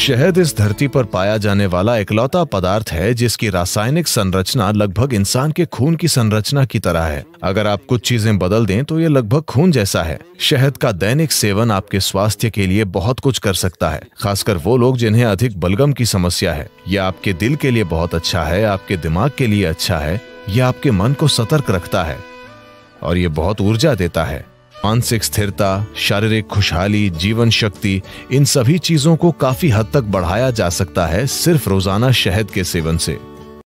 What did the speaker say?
शहद इस धरती पर पाया जाने वाला इकलौता पदार्थ है जिसकी रासायनिक संरचना लगभग इंसान के खून की संरचना की तरह है। अगर आप कुछ चीजें बदल दें तो ये लगभग खून जैसा है। शहद का दैनिक सेवन आपके स्वास्थ्य के लिए बहुत कुछ कर सकता है, खासकर वो लोग जिन्हें अधिक बलगम की समस्या है। यह आपके दिल के लिए बहुत अच्छा है, आपके दिमाग के लिए अच्छा है, यह आपके मन को सतर्क रखता है और ये बहुत ऊर्जा देता है। मानसिक स्थिरता, शारीरिक खुशहाली, जीवन शक्ति, इन सभी चीजों को काफी हद तक बढ़ाया जा सकता है सिर्फ रोजाना शहद के सेवन से।